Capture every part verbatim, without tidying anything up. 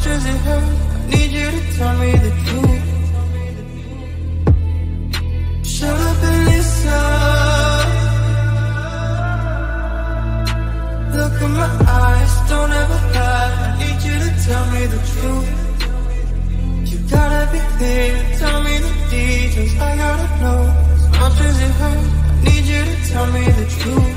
much as it hurts, I need you to tell me the truth. Shut up and listen. Look in my eyes, don't ever lie. I need you to tell me the truth. You gotta be clear, tell me the details. I gotta know, as much as it hurts, I need you to tell me the truth.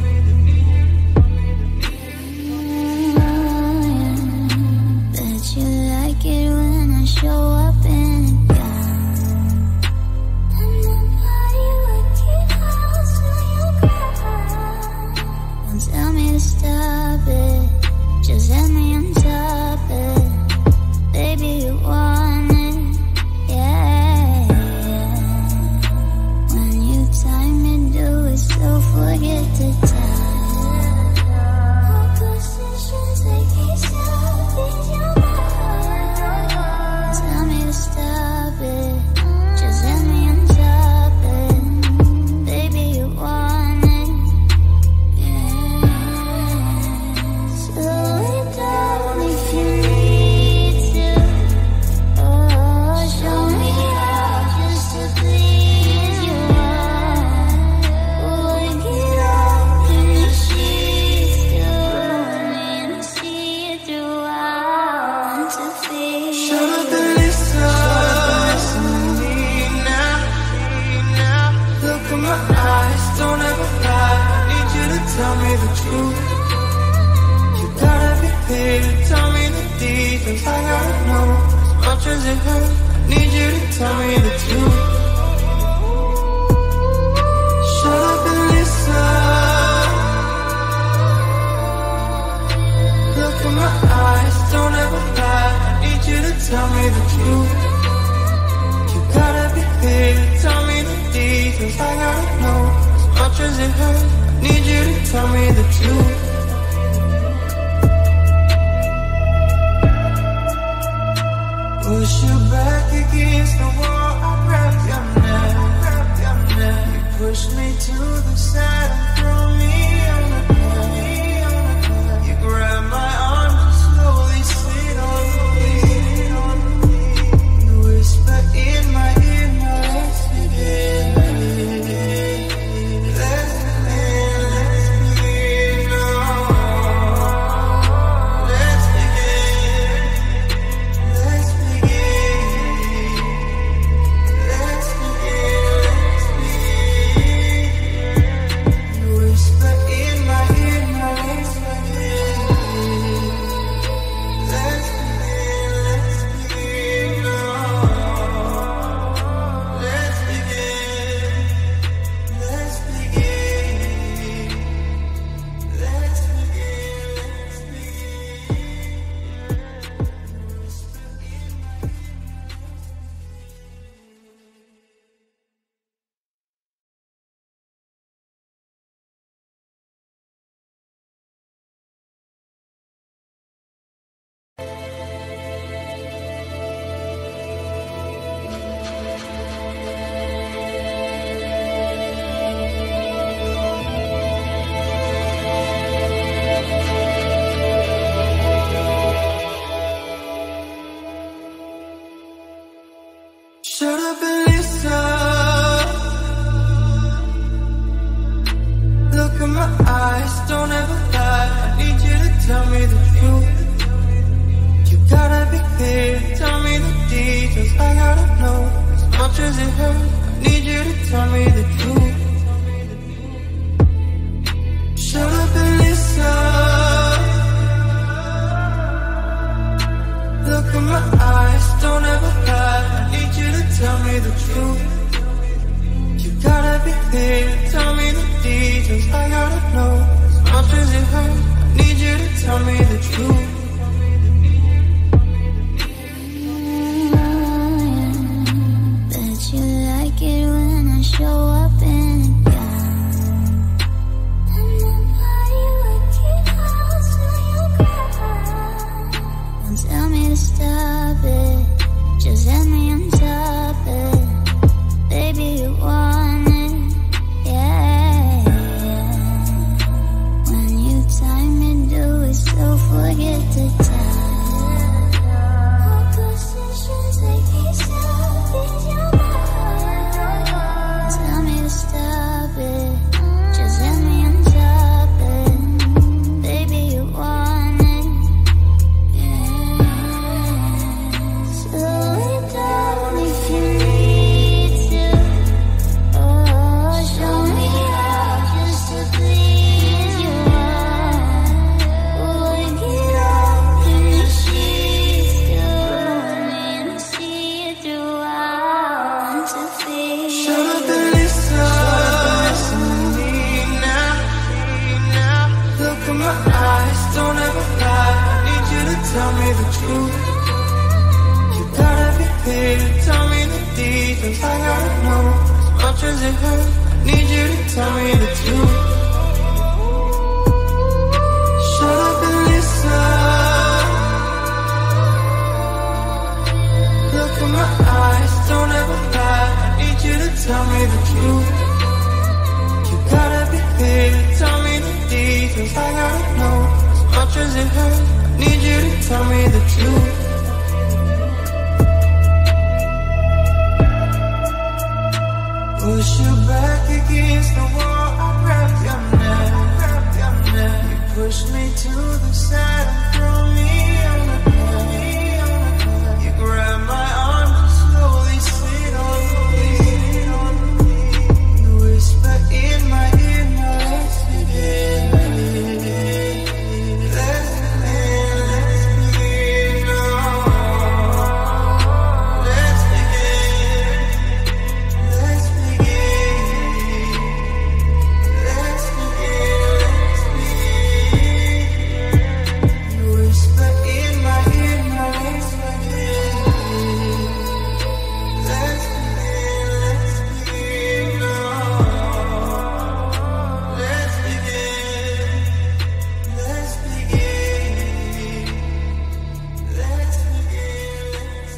Bet you like it when I show up in a gown. And nobody wicked house till you cry. Don't tell me to stop it, just let me on top it. Baby, you want it, yeah, yeah. When you time me, do it, so forget the time. All positions, take it slow, ease your mind. Tell me to stop it, just let me on top it. Baby, you want it, yeah. Slow it down if you need to. Oh, show me how just to please you. Work it out in the sheets, do me to see it throughout to feel. Shut up and listen. Listen to me now. Look in my eyes, don't ever lie. I need you to tell me the truth. You gotta be clear, tell me the details. I gotta know, as much as it hurts, I need you to tell me the truth. Shut up and listen. Look in my eyes, don't ever lie. I need you to tell me the truth. You gotta be clear, tell me the details. I gotta know, as much as it hurts, I need you to tell me the truth. Push you back against the wall, I grab your neck, grab your neck. You push me to the side and throw me on the bed. You grab my arm and slowly sit on me. You whisper in my ear, now let's begin. Let's begin, let's begin now. Let's begin, let's begin. Let's begin, let's begin. You whisper in my ear, now let's begin. Let's begin, let's begin now. Let's begin, let's begin. Let's begin, let's shut up and listen. Look in my eyes, don't ever lie. I need you to tell me the truth. You gotta be clear, tell me the details. I gotta know, as much as it hurts, I need you to tell me the truth. Shut up and listen. Look in my eyes, don't ever lie. I need you to tell me the truth. You gotta be clear, tell me the details. I gotta know, as much as it hurts, I need you to tell me the truth. Bet you like it when I show up in a gown. And nobody wicked house till you cry. Don't tell me to stop it, just let me on top it. Baby, you want it, yeah, yeah. When you time me, do it, so forget the time. don't ever lie. I need you to tell me the truth. You gotta be clear, tell me the details. I gotta know as much as it hurts. I need you to tell me the truth. Shut up and listen. Look in my eyes, don't ever lie. I need you to tell me the truth. You gotta be clear, tell me the details. I gotta know as much as it hurts. I need you to tell me the truth. Push you back against the wall, I grab your neck, grab your neck. You push me to the side and throw me on the bed. You grab my arm and slowly sit on me. You whisper in my ear, now let's begin. Let's begin, let's begin now. Let's begin, let's begin. Let's begin, let's begin. You whisper in my ear, now let's begin. Let's begin, let's begin now. Let's begin, let's begin. Let's begin, let's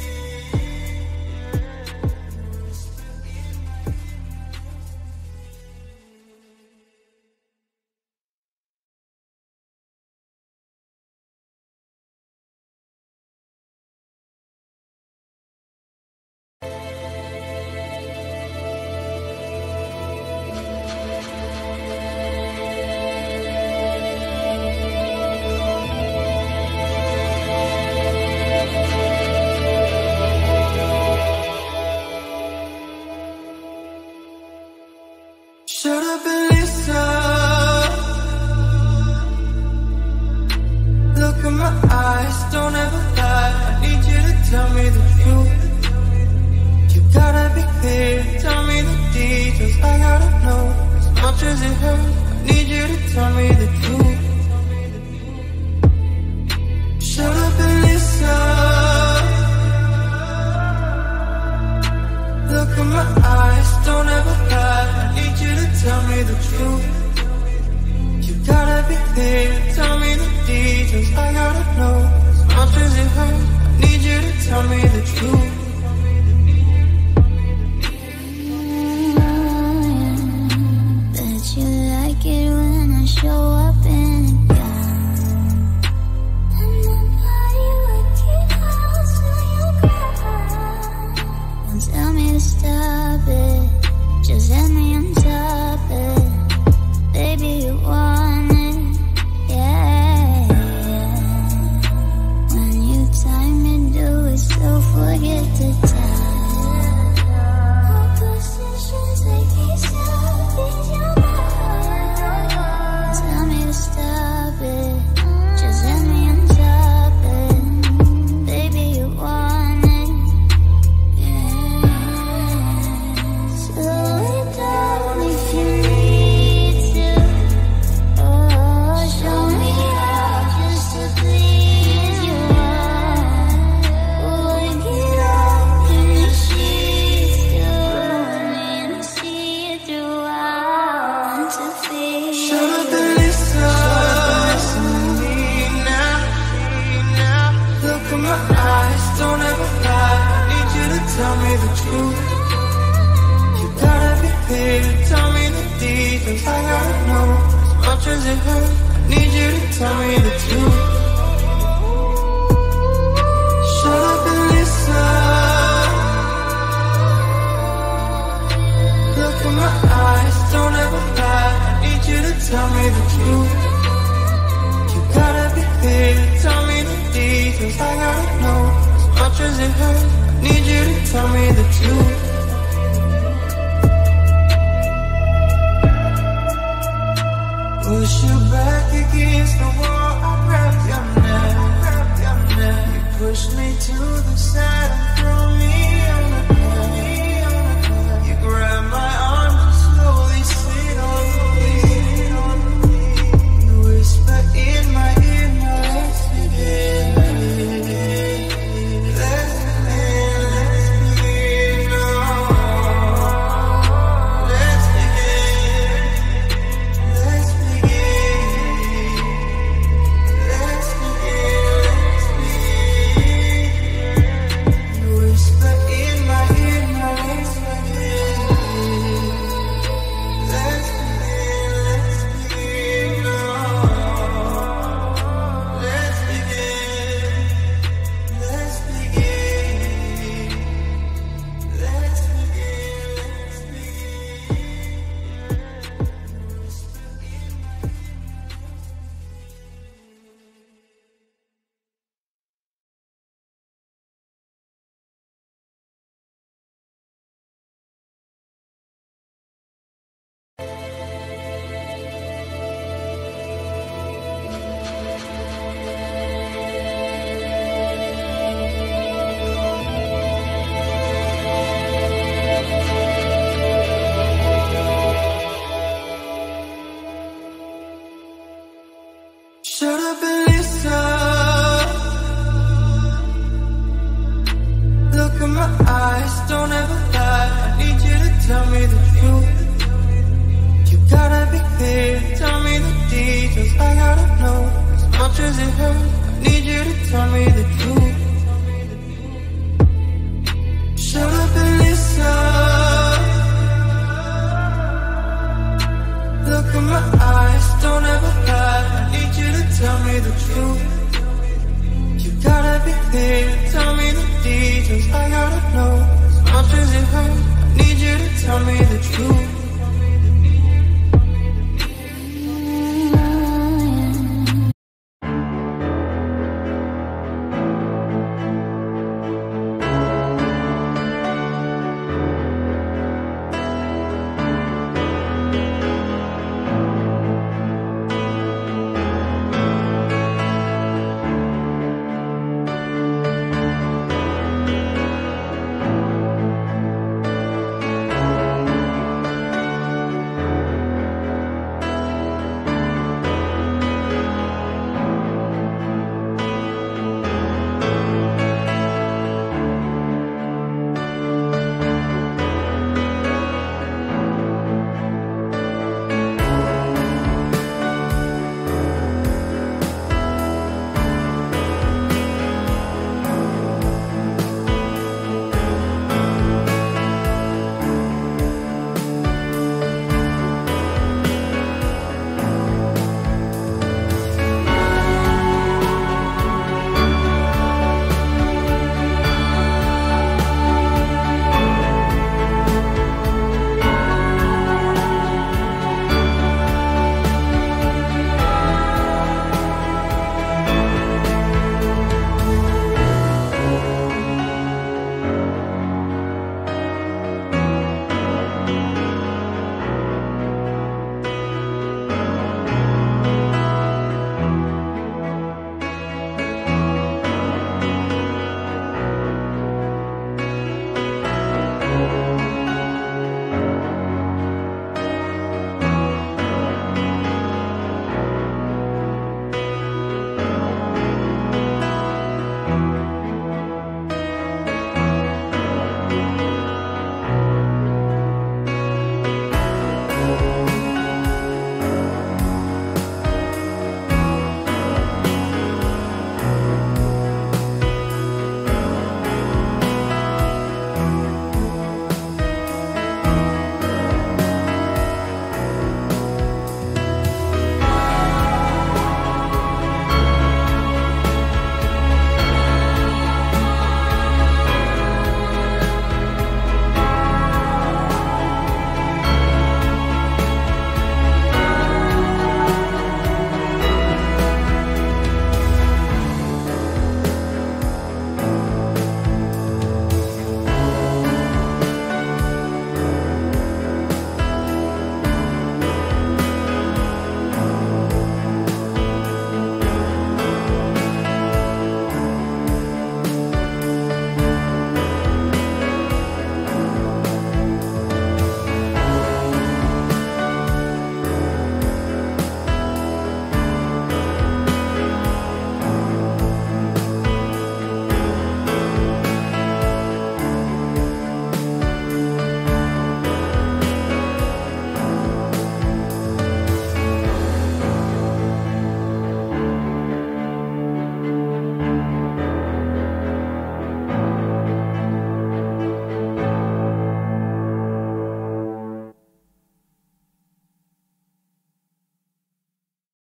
shut up and listen. Look in my eyes, don't ever lie. I need you to tell me the truth. You gotta be clear, tell me the details. I gotta know as much as it hurts. I need you to tell me the truth. Shut up and listen. Look in my eyes, don't ever lie. I need you to tell me the truth. You gotta be clear, tell me the details. I gotta know as much as it hurts. I need you to tell me the truth. Bet you like it when I show up in a gown. And my body wicked out till you cry. Don't tell me to stop it, just let me on top it. Baby, you want it, yeah, yeah. When you time me, do it so forget the time. All positions, they can't stop it, you're mine. Tell me to stop it, just let me on top it. Baby, you want it, yeah. Slow it down if you need to. Oh, show me how just to please you. Oh, get up in the sheets, do me and see it throughout to feel. Shut up and listen. Listen to me now, now. Look in my eyes, don't ever lie. I need you to tell me the truth. You gotta be clear, tell me the details. I gotta know as much as it hurts. I need you to tell me the truth. Shut up and listen. Look in my eyes, don't ever lie. I need you to tell me the truth. You gotta be clear, tell me the details. I gotta know as much as it hurts. I need you to tell me the truth. Push you back against the wall, I grab your neck, grab your neck. You push me to the side and throw me on the bed. You grab my arm and slowly sit on me. You whisper in my much does it hurt? I need you to tell me the